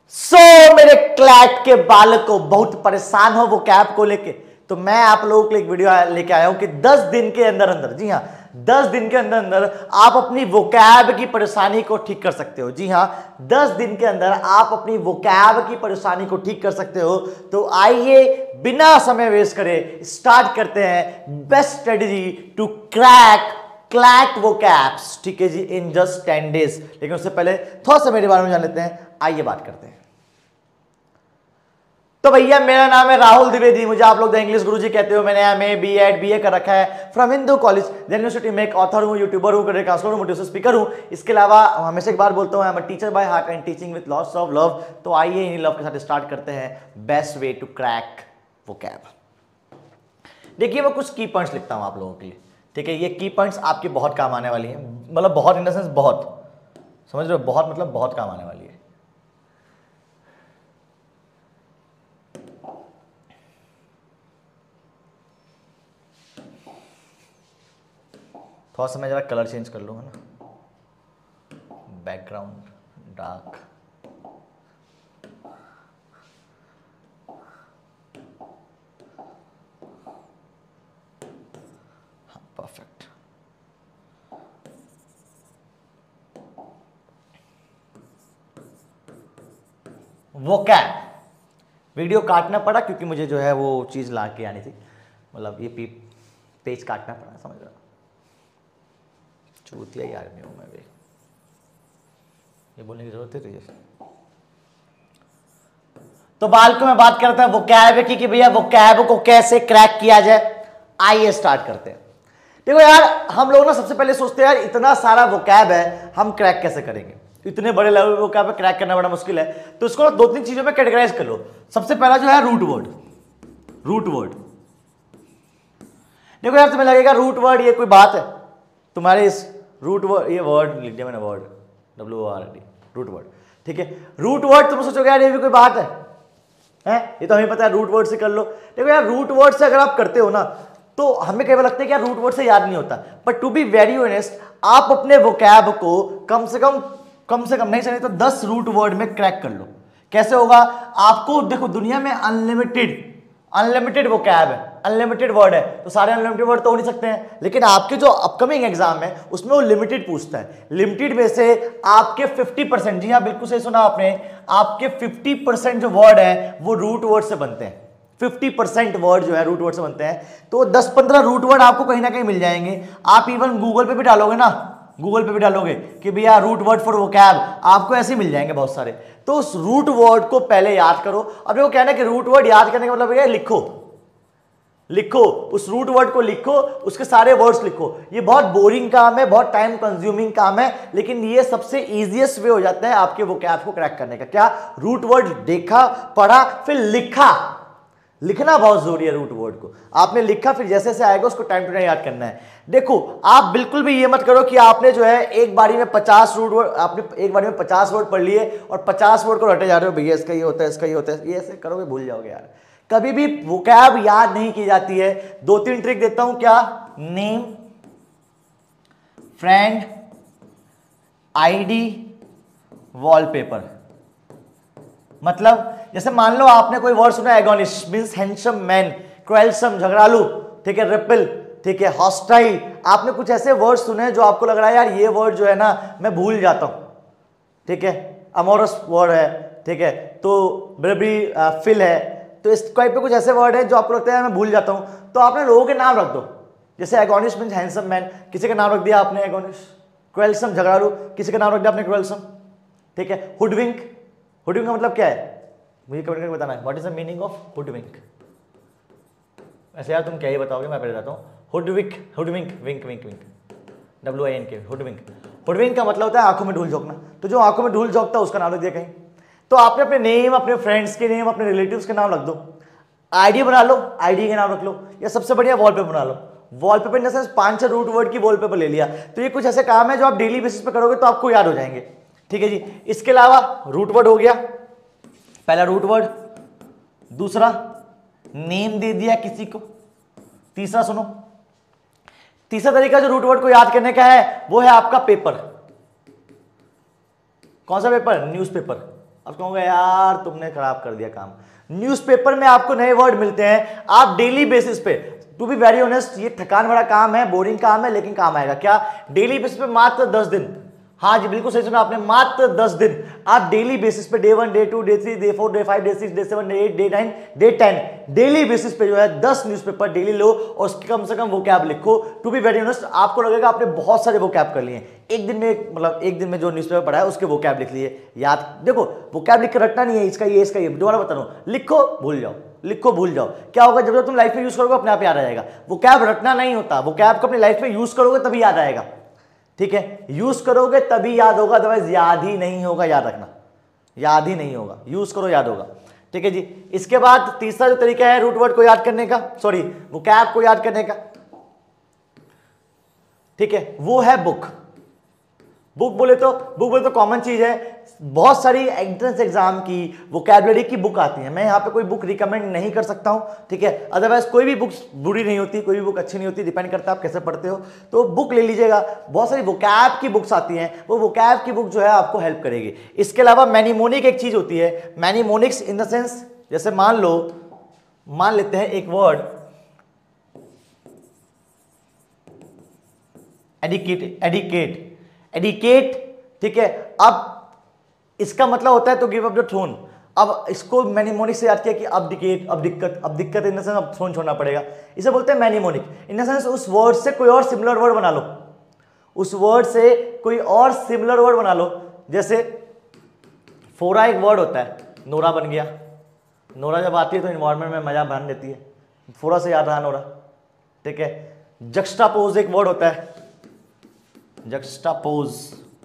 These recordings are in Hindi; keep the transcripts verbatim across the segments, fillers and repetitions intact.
सो so, मेरे क्लैट के बालकों बहुत परेशान हो वो कैब को लेके, तो मैं आप लोगों के लिए एक वीडियो लेके आया हूं कि दस दिन के अंदर अंदर, जी हां दस दिन के अंदर अंदर आप अपनी वोकैब की परेशानी को ठीक कर सकते हो। जी हां दस दिन के अंदर आप अपनी वोकैब की परेशानी को ठीक कर सकते हो। तो आइए बिना समय वेस्ट करे स्टार्ट करते हैं best strategy to crack CLAT vocabs, ठीक है जी, इन जस्ट टेन डेज। लेकिन उससे पहले थोड़ा सा मेरे बारे में जान लेते हैं, आइए बात करते हैं। तो भैया मेरा नाम है राहुल द्विवेदी, मुझे आप लोग द इंग्लिश गुरुजी कहते हो। मैंने M A B Ed B A कर रखा है फ्रॉम हिंदू कॉलेज यूनिवर्सिटी में। एक ऑथर हूँ, यूट्यूबर हूँ, करियर काउंसलर हूँ, मोटिवेशनल स्पीकर हूँ। इसके अलावा हमेशा एक बार बोलता हूँ, I am a teacher by heart and teaching with lots of love. तो आइए इन्हीं लव के साथ स्टार्ट करते हैं best way to crack vocab. देखिए मैं कुछ की पॉइंट्स लिखता हूँ आप लोगों के लिए, ठीक है। ये की पॉइंट्स आपके बहुत काम आने वाली हैं, मतलब बहुत इन द सेंस बहुत, समझ रहे हो, बहुत मतलब बहुत काम आने वाली है। थोड़ा सा मैं जरा कलर चेंज कर लूँगा ना, बैकग्राउंड डार्क। हाँ परफेक्ट। वोकैब वीडियो काटना पड़ा क्योंकि मुझे जो है वो चीज़ ला के आनी थी, मतलब ये पेज काटना पड़ा, समझ रहा। चूतिया ही आदमी हूँ मैं भी, ये बोलने की जरूरत है तुझे। तो बाल को मैं बात करता हूँ वोकैब की कि भैया वोकैब को कैसे क्रैक किया जाए। आइए स्टार्ट करते हैं। देखो यार हम लोग ना सबसे पहले सोचते हैं यार इतना सारा वोकैब है, हम क्रैक कैसे करेंगे, इतने बड़े लेवल पे वोकैब क्रैक करना बड़ा मुश्किल है। तो इसको दो तीन चीजों में कैटेगराइज कर लो। सबसे पहला जो है रूट वर्ड। रूट वर्ड देखो यार तुम्हें लगेगा रूट वर्ड ये कोई बात है, तुम्हारे इस रूट वर्ड, ये वर्ड लिख दिया मैंने, word W R D, root word, ठीक है। रूट वर्ड तुम सोचोगे यार ये भी कोई बात है, हैं? ये तो हमें पता है, रूट वर्ड से कर लो। देखो यार रूट वर्ड से अगर आप करते हो ना तो हमें कई बार लगता है कि यार रूट वर्ड से याद नहीं होता, but to be very honest आप अपने वोकैब को कम से कम कम से कम नहीं चले तो दस रूट वर्ड में क्रैक कर लो। कैसे होगा आपको, देखो दुनिया में अनलिमिटेड अनलिमिटेड वोकैब है, अनलिमिटेड वर्ड है, तो सारे अनलिमिटेड वर्ड तो हो नहीं सकते हैं। लेकिन आपके जो अपकमिंग एग्जाम है उसमें वो लिमिटेड पूछता है। लिमिटेड में से आपके पचास परसेंट, जी हाँ बिल्कुल सही सुना आपने, आपके पचास परसेंट जो वर्ड है वो रूट वर्ड से बनते हैं। पचास परसेंट वर्ड जो है रूट वर्ड से बनते हैं। तो दस पंद्रह रूट वर्ड आपको कहीं ना कहीं मिल जाएंगे। आप इवन गूगल पे भी डालोगे ना, गूगल पे भी डालोगे कि भैया रूट वर्ड फॉर वोकैब, आपको ऐसे मिल जाएंगे बहुत सारे। तो उस रूट वर्ड को पहले याद करो। अब देखो कहना है कि रूट वर्ड याद करने का मतलब है लिखो, लिखो उस रूट वर्ड को लिखो, उसके सारे वर्ड्स लिखो। ये बहुत बोरिंग काम है, बहुत टाइम कंज्यूमिंग काम है, लेकिन ये सबसे इजीएस्ट वे हो जाता है आपके वोकैब को क्रैक करने का। क्या? रूट वर्ड देखा, पढ़ा, फिर लिखा। लिखना बहुत जरूरी है रूट वर्ड को। आपने लिखा, फिर जैसे जैसे आएगा उसको टाइम टू टाइम याद करना है। देखो आप बिल्कुल भी ये मत करो कि आपने जो है एक बारी में पचास रूट वर्ड, आपने एक बारी में पचास वर्ड पढ़ लिए और पचास वर्ड को रटे जा रहे हो, भैया इसका ये होता है, इसका ये होता है, ये ऐसे करोगे भूल जाओगे यार। कभी भी वोकैब याद नहीं की जाती है। दो तीन ट्रिक देता हूं, क्या? Name, friend, ID, wallpaper. मतलब जैसे मान लो आपने कोई वर्ड सुना, agonist means handsome man, quarrelsome झगड़ालू, ठीक है, रिपल, ठीक है, हॉस्टाइल। आपने कुछ ऐसे वर्ड सुने जो आपको लग रहा है यार ये वर्ड जो है ना मैं भूल जाता हूं, ठीक है, अमोरस वर्ड है, ठीक है, तो ब्रेबरी फिल है। तो इस टाइप पे कुछ ऐसे वर्ड है जो आपको लगता है मैं भूल जाता हूं, तो आपने लोगों के नाम रख दो। जैसे एगोनिस्ट मींस हैंडसम मैन, किसी का नाम रख दिया आपने एगोनिस्ट। क्वेलसम झगड़ालू, किसी का नाम रख दिया आपने क्वेलसम, ठीक है। हुडविंक, हुडविंक का मतलब क्या है मुझे कमेंट करके बताना है। What is the meaning of hoodwink? ऐसे यार तुम क्या ही बताओगे, मैं पहले बताता हूँ। हुडविंक, हुडविंक, विंक विंक विंक, डब्ल्यू आई एन के, हुडविंक। हुडविंक का मतलब होता है आंखों में धूल झोंकना। तो जो आंखों में धूल झोंकता है उसका नाम रख दिया कहीं। तो आपने अपने नेम, अपने फ्रेंड्स के नेम, अपने रिलेटिव्स के नाम रख दो। आईडी बना लो, आईडी के नाम रख लो, या सबसे बढ़िया वॉलपेपर बना लो। वॉलपेपर इन द सेंस पांच छह रूट वर्ड की वॉलपेपर ले लिया। तो ये कुछ ऐसे काम है जो आप डेली बेसिस पे करोगे तो आपको याद हो जाएंगे, ठीक है जी। इसके अलावा रूट वर्ड हो गया, पहला रूट वर्ड, दूसरा नेम दे दिया किसी को, तीसरा सुनो, तीसरा तरीका जो रूट वर्ड को याद करने का है वो है आपका पेपर। कौन सा पेपर? न्यूज़पेपर। अब कहूँगा यार तुमने खराब कर दिया काम। न्यूज़पेपर में आपको नए वर्ड मिलते हैं, आप डेली बेसिस पे, टू बी वेरी ऑनेस्ट ये थकान भरा काम है, बोरिंग काम है, लेकिन काम आएगा। क्या डेली बेसिस पे मात्र दस दिन, हाँ जी बिल्कुल सही सुना आपने, मात्र दस दिन आप डेली बेसिस पे day one, day two, day three, day four, day five, day six, day seven, day eight, day nine, day ten, daily basis पे जो है दस न्यूज़पेपर डेली लो और उसके कम से कम वो कैब लिखो। टू बी वेरी ऑनेस्ट आपको लगेगा आपने बहुत सारे वो कैब कर लिए, एक दिन में मतलब एक दिन में जो न्यूज़पेपर पढ़ा है उसके वो कैब लिख लिए। याद देखो वो कैब लिख कर रटना नहीं है, इसका ये इसका ये, दोबारा बता रहा हूँ, लिखो भूल जाओ, लिखो भूल जाओ। क्या होगा जब जब तुम लाइफ में यूज करोगे अपने आप याद आ जाएगा। वो कैब रटना नहीं होता, वो कैब को अपनी लाइफ में यूज करोगे तभी याद आएगा, ठीक है, यूज करोगे तभी याद होगा, अदरवाइज याद ही नहीं होगा, याद रखना, याद ही नहीं होगा, यूज करो याद होगा, ठीक है जी। इसके बाद तीसरा जो तरीका है रूट वर्ड को याद करने का, सॉरी वो कैब को याद करने का, ठीक है, वो है बुक। बुक बोले तो बुक बोले तो कॉमन चीज है, बहुत सारी एंट्रेंस एग्जाम की वोकैबुलरी की बुक आती है। मैं यहाँ पे कोई बुक रिकमेंड नहीं कर सकता हूँ, ठीक है, अदरवाइज कोई भी बुक बुरी नहीं होती, कोई भी बुक अच्छी नहीं होती, डिपेंड करता है आप कैसे पढ़ते हो। तो बुक ले लीजिएगा, बहुत सारी वोकैब की बुक्स आती हैं, वो वोकैब की बुक जो है आपको हेल्प करेगी। इसके अलावा मैनीमोनिक एक चीज होती है, मैनीमोनिक्स इन द सेंस, जैसे मान लो मान लेते हैं एक वर्ड एडिकेट, एडिकेट एडिकेट ठीक है, अब इसका मतलब होता है तो गिव अप द थ्रोन। अब इसको मैनीमोनिक से याद किया कि अब डिकेट, अब दिक्कत, अब दिक्कत इन द सेंस अब थ्रोन छोड़ना पड़ेगा, इसे बोलते हैं मैनीमोनिक। इन द सेंस उस वर्ड से कोई और सिमिलर वर्ड बना लो, उस वर्ड से कोई और सिमिलर वर्ड बना लो। जैसे फोरा एक वर्ड होता है, नोरा बन गया, नोरा जब आती है तो इन्वायरमेंट में मजा बन देती है, फोरा से याद रहा नोरा, ठीक है। जक्स्टापोज एक वर्ड होता है, जक्स्टापोज,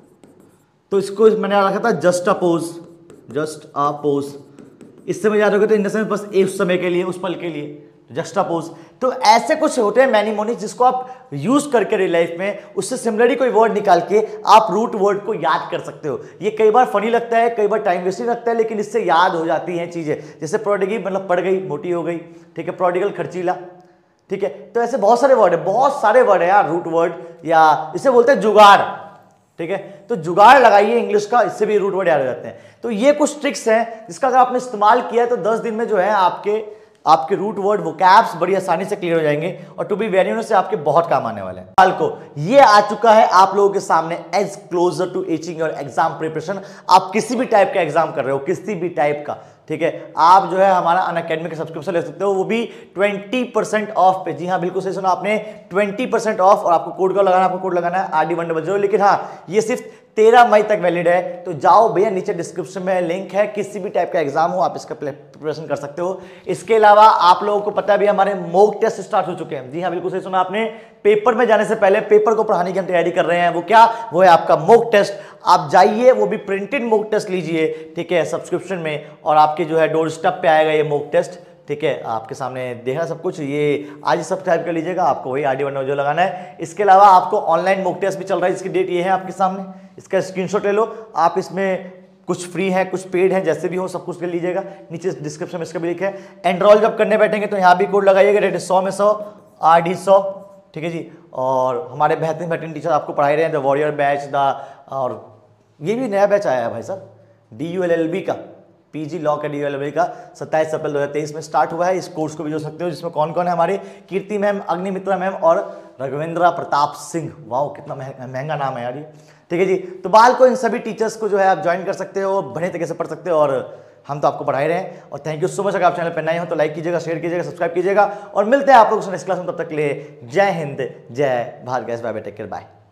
तो इसको मैंने रखा था जस्ट अपोज, जस्ट अपोज, इससे मुझे याद होगा तो इन द सेंस बस एक समय के लिए, उस पल के लिए, जस्ट अपोज। तो ऐसे कुछ होते हैं मैनीमोनिक्स जिसको आप यूज करके रियल लाइफ में उससे सिमिलरली कोई वर्ड निकाल के आप रूट वर्ड को याद कर सकते हो। ये कई बार फनी लगता है, कई बार टाइम वेस्टिंग लगता है, लेकिन इससे याद हो जाती हैं चीजें। जैसे प्रोडिगी मतलब पड़ गई, मोटी हो गई, ठीक है, प्रोडिगल खर्चीला, ठीक है। तो ऐसे बहुत सारे वर्ड है, बहुत सारे वर्ड है यार रूट वर्ड, या इसे बोलते हैं जुगाड़, ठीक है। तो जुगाड़ लगाइए इंग्लिश का, इससे भी रूट वर्ड याद हो जाते हैं। तो ये कुछ ट्रिक्स हैं जिसका अगर आपने इस्तेमाल किया है तो दस दिन में जो है आपके आपके रूट वर्ड वोकैब्स बड़ी आसानी से क्लियर हो जाएंगे और टू बी वेरी ऑनेस्ट से आपके बहुत काम आने वाले हैं। साल को ये आ चुका है आप लोगों के सामने as closer to reaching your exam preparation. आप किसी भी टाइप का एग्जाम कर रहे हो, किसी भी टाइप का, ठीक है, आप जो है हमारा अनअकैडमी का सब्सक्रिप्शन ले सकते हो, वो भी ट्वेंटी परसेंट ऑफ पे। जी हाँ बिल्कुल सही सुना आपने, ट्वेंटी परसेंट ऑफ, और आपको कोड का लगाना, आपको कोड लगाना है R D one double zero. लेकिन हाँ ये सिर्फ तेरह मई तक वैलिड है, तो जाओ भैया नीचे डिस्क्रिप्शन में लिंक है, किसी भी टाइप का एग्जाम हो आप इसका प्रिपरेशन कर सकते हो। इसके अलावा आप लोगों को पता है भी हमारे मॉक टेस्ट स्टार्ट हो चुके हैं। जी हाँ बिल्कुल सही सुना आपने, पेपर में जाने से पहले पेपर को पढ़ाने की हम तैयारी कर रहे हैं। वो क्या, वो है आपका मॉक टेस्ट। आप जाइए, वो भी प्रिंटेड मॉक टेस्ट लीजिए, ठीक है, सब्सक्रिप्शन में, और आपके जो है डोर स्टेप पे आएगा ये मॉक टेस्ट, ठीक है, आपके सामने देखना सब कुछ। ये आज ही सब्सक्राइब कर लीजिएगा, आपको वही आर डी वन जो लगाना है। इसके अलावा आपको ऑनलाइन मॉक टेस्ट भी चल रहा है, इसकी डेट ये है आपके सामने, इसका स्क्रीनशॉट ले लो आप। इसमें कुछ फ्री है, कुछ पेड है, जैसे भी हो सब कुछ ले लीजिएगा। नीचे डिस्क्रिप्शन में इसका भी लिखा है। एनरोल जब करने बैठेंगे तो यहाँ भी कोड लगाइएगा, रेट सौ में सौ, आर डी सौ, ठीक है जी। और हमारे बेहतरीन बेहतरीन टीचर आपको पढ़ाई रहे हैं, द वॉरियर बैच, द, और ये भी नया बैच आया है भाई साहब, D U L L B का, पीजी लॉ का D U L L B का सत्ताईस अप्रैल दो हज़ार तेईस में स्टार्ट हुआ है। इस कोर्स को भी जो सकते हो, जिसमें कौन कौन है, हमारे कीर्ति मैम, अग्निमित्रा मैम और रघुवेंद्र प्रताप सिंह। वाह कितना महंगा नाम है यार ये, ठीक है जी। तो बाल को इन सभी टीचर्स को जो है आप ज्वाइन कर सकते हो, बढ़िया तरीके से पढ़ सकते हो, और हम तो आपको पढ़ाई रहे हैं। और थैंक यू सो मच। अगर आप चैनल पर नए हो तो लाइक कीजिएगा, शेयर कीजिएगा, सब्सक्राइब कीजिएगा, और मिलते हैं आप लोगों से नेक्स्ट क्लास में। तब तक के लिए जय हिंद, जय Bharat, guys, bye bye, take care, bye.